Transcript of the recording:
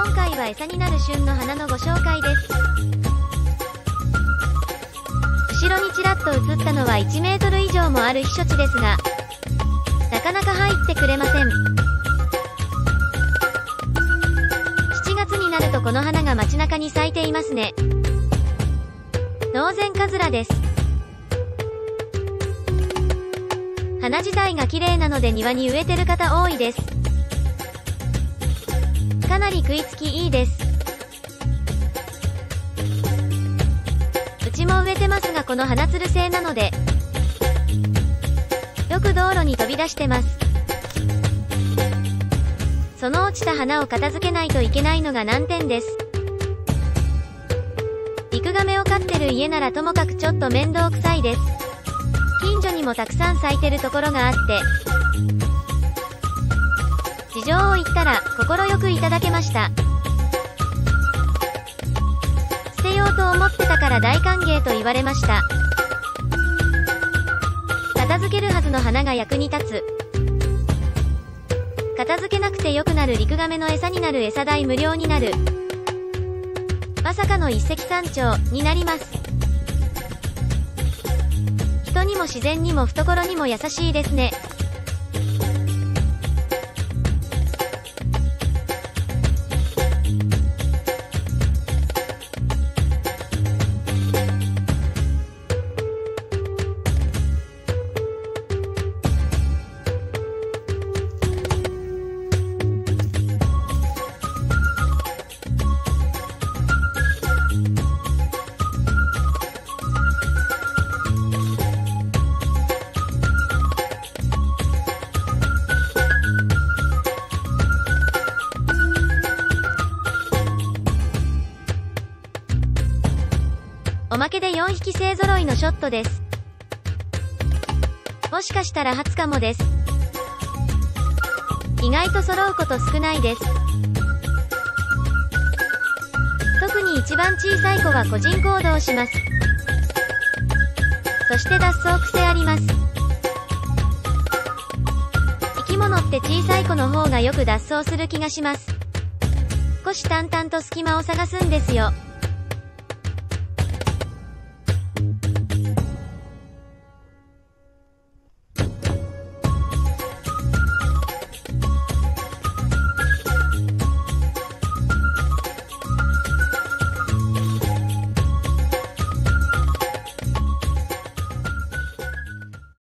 今回は餌になる旬の花のご紹介です。後ろにちらっと映ったのは1メートル以上もある避暑地ですが、なかなか入ってくれません。7月になるとこの花が街中に咲いていますね。ノウゼンカズラです。花自体が綺麗なので庭に植えてる方多いです。かなり食いつきいいです。うちも植えてますが、この花つる製なのでよく道路に飛び出してます。その落ちた花を片付けないといけないのが難点です。リクガメを飼ってる家ならともかくちょっと面倒くさいです。近所にもたくさん咲いてるところがあって、事情を言ったら快くいただけました。捨てようと思ってたから大歓迎と言われました。片付けるはずの花が役に立つ。片付けなくてよくなるリクガメの餌になる餌代無料になる。まさかの一石三鳥になります。人にも自然にも懐にも優しいですね。おまけで4匹勢揃いのショットです。もしかしたら初かもです。意外と揃うこと少ないです。特に一番小さい子は個人行動します。そして脱走癖あります。生き物って小さい子の方がよく脱走する気がします。虎視眈々と隙間を探すんですよ。